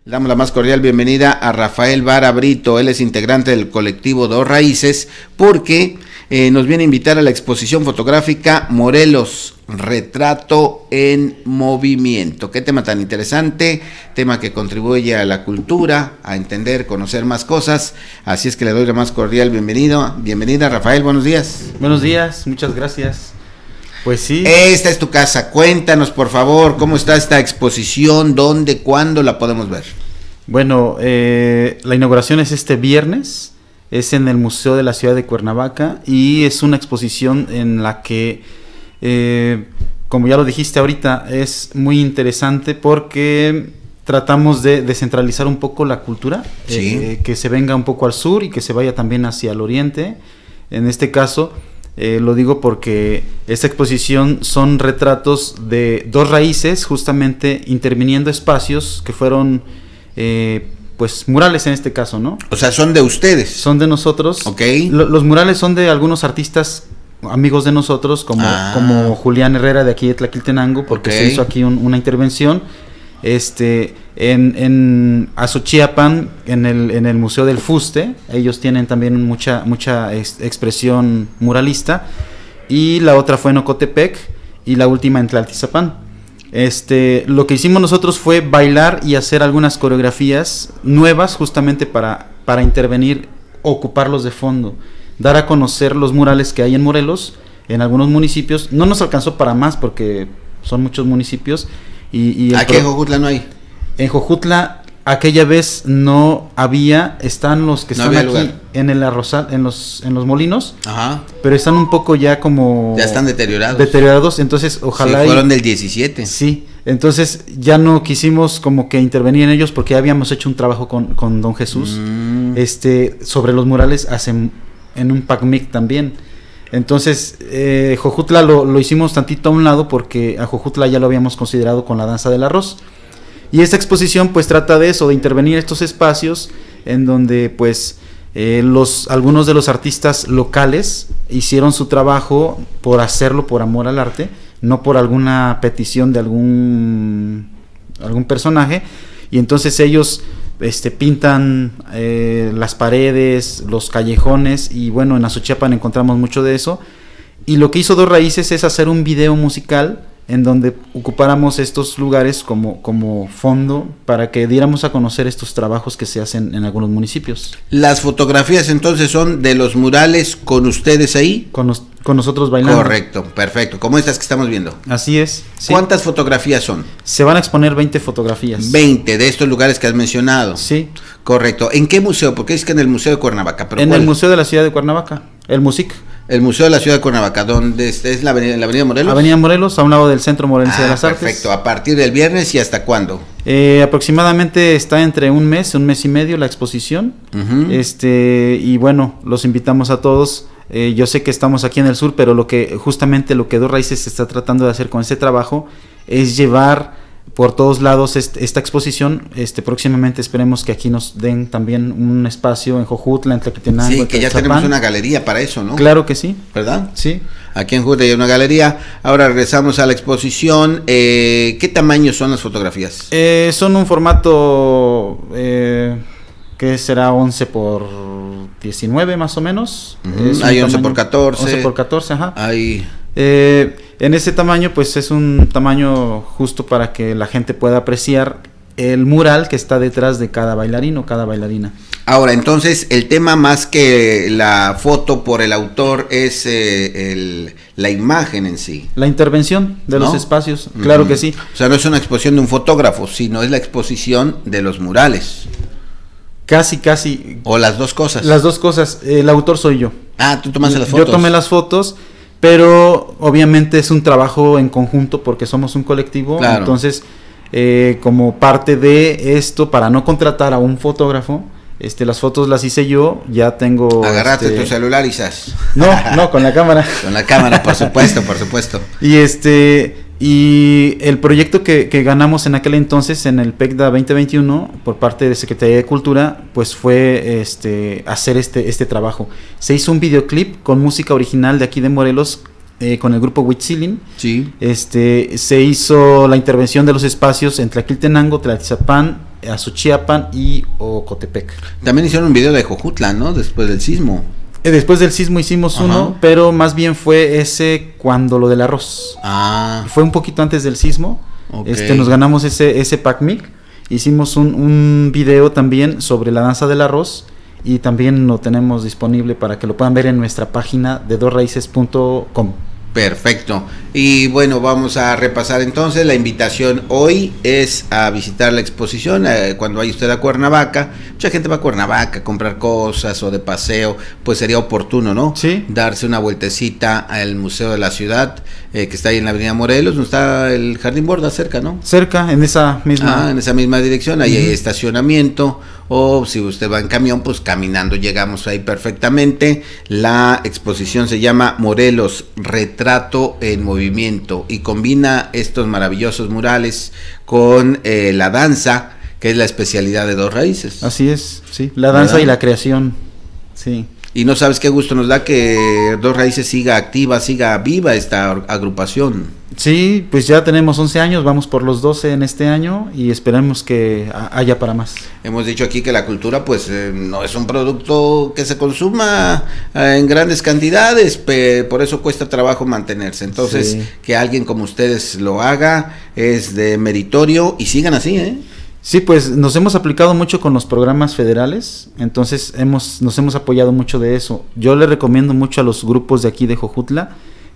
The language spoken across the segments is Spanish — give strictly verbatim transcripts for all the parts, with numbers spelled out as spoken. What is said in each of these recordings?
Le damos la más cordial bienvenida a Rafael Vara Brito. Él es integrante del colectivo Dos Raíces porque eh, nos viene a invitar a la exposición fotográfica Morelos, retrato en movimiento. Qué tema tan interesante, tema que contribuye a la cultura, a entender, conocer más cosas. Así es que le doy la más cordial bienvenido. Bienvenida, Rafael, buenos días. Buenos días, muchas gracias. Pues sí. Esta es tu casa. Cuéntanos, por favor, cómo está esta exposición, dónde, cuándo la podemos ver. Bueno, eh, la inauguración es este viernes, es en el Museo de la Ciudad de Cuernavaca y es una exposición en la que, eh, como ya lo dijiste ahorita, es muy interesante porque tratamos de descentralizar un poco la cultura, sí. eh, que se venga un poco al sur y que se vaya también hacia el oriente. En este caso, Eh, lo digo porque esta exposición son retratos de Dos Raíces, justamente interviniendo espacios que fueron, eh, pues, murales en este caso, ¿no? O sea, son de ustedes. Son de nosotros. Ok. Lo, los murales son de algunos artistas amigos de nosotros, como, ah. como Julián Herrera de aquí de Tlaquiltenango, porque okay. se hizo aquí un, una intervención. Este, en, en Azochiapan, en el, en el Museo del Fuste, ellos tienen también mucha, mucha ex, expresión muralista, y la otra fue en Ocotepec, y la última en Tlaltizapán. Este, lo que hicimos nosotros fue bailar y hacer algunas coreografías nuevas, justamente para, para intervenir, ocuparlos de fondo, dar a conocer los murales que hay en Morelos, en algunos municipios. No nos alcanzó para más, porque son muchos municipios. Y, y ¿Aquí en Jojutla no hay? En Jojutla aquella vez no había, están los que no están aquí lugar. en el arrozal, en los en los molinos. Ajá. Pero están un poco ya como ya están deteriorados. Deteriorados, entonces ojalá sí, fueron y, del diecisiete. Sí, entonces ya no quisimos como que intervenir en ellos porque ya habíamos hecho un trabajo con, con Don Jesús, mm. este sobre los murales hacen en un PACMIC también. Entonces, eh, Jojutla lo, lo hicimos tantito a un lado porque a Jojutla ya lo habíamos considerado con la danza del arroz. Y esta exposición pues trata de eso, de intervenir estos espacios en donde pues eh, los algunos de los artistas locales hicieron su trabajo por hacerlo por amor al arte, no por alguna petición de algún, algún personaje. Y entonces ellos este, pintan eh, las paredes, los callejones, y bueno, en Azochiapan encontramos mucho de eso. Y lo que hizo Dos Raíces es hacer un video musical en donde ocupáramos estos lugares como, como fondo para que diéramos a conocer estos trabajos que se hacen en algunos municipios. Las fotografías entonces son de los murales con ustedes ahí. Con, nos, con nosotros bailando. Correcto, perfecto, como estas que estamos viendo. Así es. Sí. ¿Cuántas fotografías son? Se van a exponer veinte fotografías. veinte de estos lugares que has mencionado. Sí. Correcto. ¿En qué museo? Porque es que en el Museo de Cuernavaca. ¿Pero en cuál? el Museo de la Ciudad de Cuernavaca, el MUSIC. El Museo de la Ciudad de Cuernavaca, ¿dónde es, es la avenida, la avenida Morelos? Avenida Morelos, a un lado del Centro Morelense ah, de las Artes. Perfecto, ¿a partir del viernes y hasta cuándo? Eh, aproximadamente está entre un mes, un mes y medio la exposición. Uh-huh. Este, y bueno, los invitamos a todos. Eh, yo sé que estamos aquí en el sur, pero lo que justamente lo que Dos Raíces está tratando de hacer con este trabajo es llevar por todos lados este, esta exposición. Este, próximamente esperemos que aquí nos den también un espacio en Jojutla, en Tlaquiltenango. Sí, que ya tenemos una galería para eso, ¿no? Claro que sí. ¿Verdad? Sí. Aquí en Jojutla hay una galería. Ahora regresamos a la exposición. Eh, ¿Qué tamaño son las fotografías? Eh, son un formato eh, que será once por diecinueve más o menos. Uh-huh. Hay once por catorce. once por catorce, ajá. Hay... Eh, en ese tamaño pues es un tamaño justo para que la gente pueda apreciar el mural que está detrás de cada bailarín o cada bailarina. Ahora, entonces, el tema más que la foto por el autor es eh, el, la imagen en sí. La intervención de ¿no? los espacios, uh-huh. claro que sí. O sea, no es una exposición de un fotógrafo, sino es la exposición de los murales. Casi, casi. O las dos cosas. Las dos cosas. El autor soy yo. Ah, tú tomaste las fotos. Yo tomé las fotos. Pero obviamente es un trabajo en conjunto porque somos un colectivo, claro. Entonces eh, como parte de esto, para no contratar a un fotógrafo, este, las fotos las hice yo, ya tengo... Agarraste este, tu celular y zas. No, no, con la cámara. Con la cámara, por supuesto, por supuesto. Y este... Y el proyecto que, que ganamos en aquel entonces en el PECDA veinte veintiuno por parte de Secretaría de Cultura, pues fue este hacer este este trabajo. Se hizo un videoclip con música original de aquí de Morelos, eh, con el grupo Huitzilin. Sí. Este, se hizo la intervención de los espacios en Tlaquiltenango, Tlaltizapán, Azuchiapan y Ocotepec. También hicieron un video de Jojutla, ¿no? Después del sismo. Eh, después del sismo hicimos Ajá. uno, pero más bien fue ese cuando lo del arroz. Ah. Fue un poquito antes del sismo. Okay. Este, nos ganamos ese, ese PACMIC. Hicimos un, un video también sobre la danza del arroz. Y también lo tenemos disponible para que lo puedan ver en nuestra página de dos raíces punto com. Perfecto. Y bueno, vamos a repasar entonces. La invitación hoy es a visitar la exposición. Eh, cuando vaya usted a Cuernavaca, mucha gente va a Cuernavaca a comprar cosas o de paseo, pues sería oportuno, ¿no? Sí. Darse una vueltecita al Museo de la Ciudad, eh, que está ahí en la Avenida Morelos, donde está el Jardín Borda, cerca, ¿no? Cerca, en esa misma. Ah, en esa misma dirección, ahí Uh-huh. hay estacionamiento, o si usted va en camión, pues caminando llegamos ahí perfectamente. La exposición se llama Morelos, Retrato en Movimiento, y combina estos maravillosos murales con eh, la danza, que es la especialidad de Dos Raíces. Así es, sí, la danza ¿verdad? y la creación, sí. Y no sabes qué gusto nos da que Dos Raíces siga activa, siga viva esta agrupación. Sí, pues ya tenemos once años, vamos por los doce en este año y esperamos que haya para más. Hemos dicho aquí que la cultura pues eh, no es un producto que se consuma eh, en grandes cantidades, pe- por eso cuesta trabajo mantenerse. Entonces, Sí. que alguien como ustedes lo haga es de meritorio y sigan así, ¿eh? Sí, pues nos hemos aplicado mucho con los programas federales, entonces hemos nos hemos apoyado mucho de eso. Yo le recomiendo mucho a los grupos de aquí de Jojutla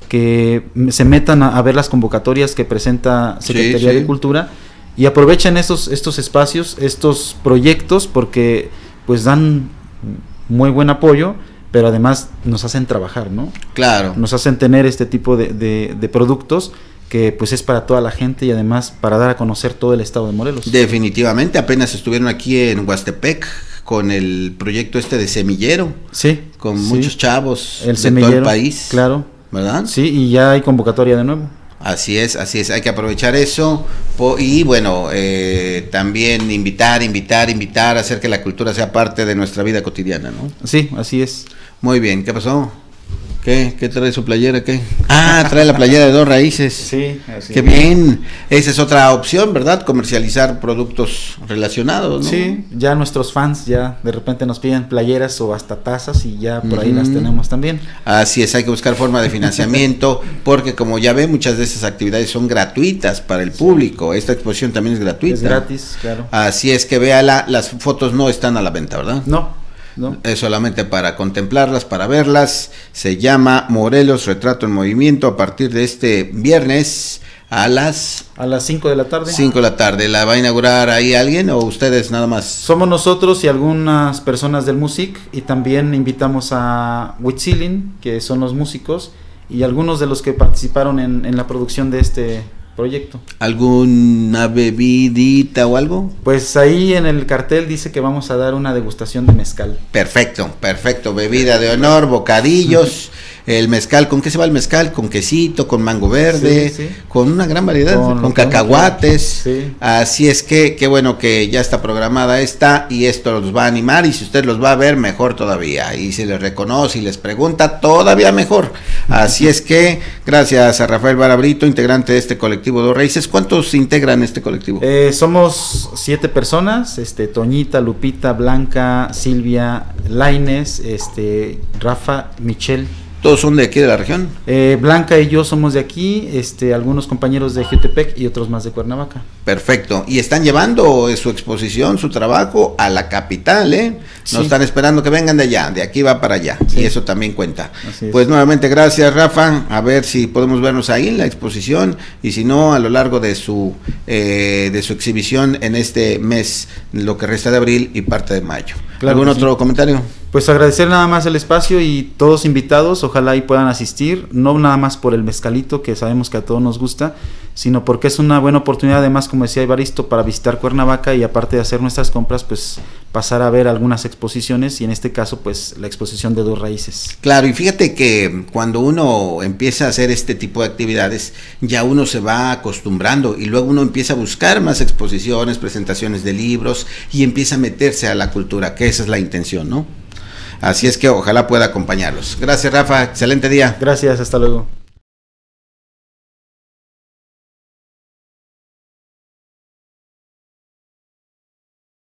que se metan a, a ver las convocatorias que presenta Secretaría Sí, sí. de Cultura y aprovechen estos estos espacios, estos proyectos, porque pues dan muy buen apoyo, pero además nos hacen trabajar, ¿no? Claro. Nos hacen tener este tipo de, de, de productos que pues es para toda la gente y además para dar a conocer todo el estado de Morelos. Definitivamente, apenas estuvieron aquí en Huastepec con el proyecto este de semillero, Sí. con sí. muchos chavos El de semillero, todo el país, claro. ¿verdad? Sí, y ya hay convocatoria de nuevo. Así es, así es, hay que aprovechar eso po- y bueno, eh, también invitar, invitar, invitar a hacer que la cultura sea parte de nuestra vida cotidiana, ¿no? Sí, así es. Muy bien, ¿qué pasó? ¿Qué? ¿Qué trae su playera? ¿Qué? Ah, trae la playera de Dos Raíces. Sí, así Qué es. bien, esa es otra opción, ¿verdad? Comercializar productos relacionados, ¿no? Sí, ya nuestros fans ya de repente nos piden playeras o hasta tazas y ya por ahí Ujú. las tenemos también. Así es, hay que buscar forma de financiamiento, porque como ya ve, muchas de esas actividades son gratuitas para el público. Esta exposición también es gratuita. Es gratis, claro. Así es que véala, las fotos no están a la venta, ¿verdad? No, no. Es solamente para contemplarlas, para verlas. Se llama Morelos, Retrato en Movimiento, a partir de este viernes a las A las cinco de la tarde. cinco de la tarde. ¿La va a inaugurar ahí alguien o ustedes nada más? Somos nosotros y algunas personas del Music, y también invitamos a Huitzilin, que son los músicos, y algunos de los que participaron en, en la producción de este proyecto. ¿Alguna bebidita o algo? Pues ahí en el cartel dice que vamos a dar una degustación de mezcal. Perfecto, perfecto. Bebida de honor, bocadillos. El mezcal, ¿con qué se va el mezcal? Con quesito, con mango verde, Sí, sí. con una gran variedad, Con con, lo que uno cacahuates. quiera. Sí. Así es que, qué bueno que ya está programada esta y esto los va a animar, y si usted los va a ver, mejor todavía. Y si les reconoce y les pregunta, todavía mejor. Así es que, gracias a Rafael Barabrito, integrante de este colectivo Dos Raíces. ¿Cuántos integran este colectivo? Eh, somos siete personas, este, Toñita, Lupita, Blanca, Silvia, Laines, este, Rafa, Michelle. ¿Todos son de aquí de la región? Eh, Blanca y yo somos de aquí, este, algunos compañeros de Jutepec y otros más de Cuernavaca. Perfecto. Y están llevando su exposición, su trabajo a la capital, ¿eh? Sí. No están esperando que vengan de allá, de aquí va para allá. Sí. Y eso también cuenta. Así es. Pues nuevamente gracias, Rafa. A ver si podemos vernos ahí en la exposición, y si no, a lo largo de su eh, de su exhibición en este mes, lo que resta de abril y parte de mayo. Claro ¿Algún que otro sí. comentario? Pues agradecer nada más el espacio y todos invitados, ojalá y puedan asistir, no nada más por el mezcalito, que sabemos que a todos nos gusta, sino porque es una buena oportunidad, además, como decía Evaristo, para visitar Cuernavaca y aparte de hacer nuestras compras, pues pasar a ver algunas exposiciones, y en este caso, pues la exposición de Dos Raíces. Claro, y fíjate que cuando uno empieza a hacer este tipo de actividades, ya uno se va acostumbrando, y luego uno empieza a buscar más exposiciones, presentaciones de libros, y empieza a meterse a la cultura, que esa es la intención, ¿no? Así es que ojalá pueda acompañarlos. Gracias, Rafa, excelente día. Gracias, hasta luego.